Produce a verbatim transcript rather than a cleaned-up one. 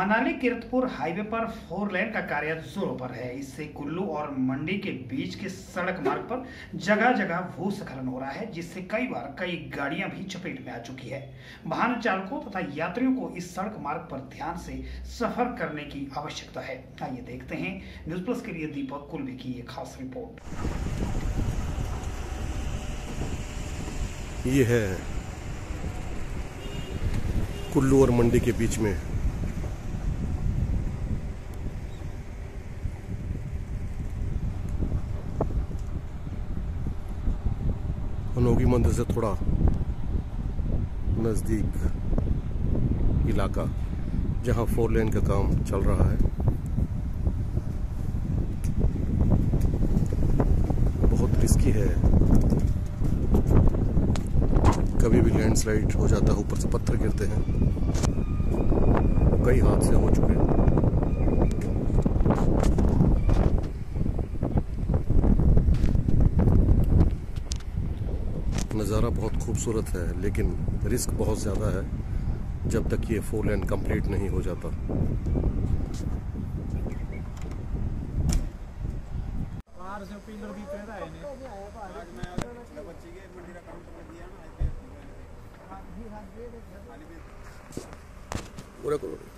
Manali Kiratpur highway पर four lane का कार्य जोरों पर है। इससे कुल्लू और मंडी के बीच के सड़क मार्ग पर जगह जगह भूस्खलन हो रहा है, जिससे कई बार कई गाड़ियां भी चपेट में आ चुकी है। वाहन चालकों तथा यात्रियों को इस सड़क मार्ग पर ध्यान से सफर करने की आवश्यकता है। आइए देखते हैं न्यूज प्लस के लिए दीपक कुलवी की एक खास रिपोर्ट। ये है कुल्लू और मंडी के बीच में हनोगी मंदिर से थोड़ा नजदीक इलाका, जहां फोर लेन का काम चल रहा है। बहुत रिस्की है, कभी भी लैंडस्लाइड हो जाता है, ऊपर से पत्थर गिरते हैं। कई हादसे हो चुके हैं। नज़ारा बहुत खूबसूरत है, लेकिन रिस्क बहुत ज़्यादा है जब तक ये फोर लेन कंप्लीट नहीं हो जाता। पूरा करो।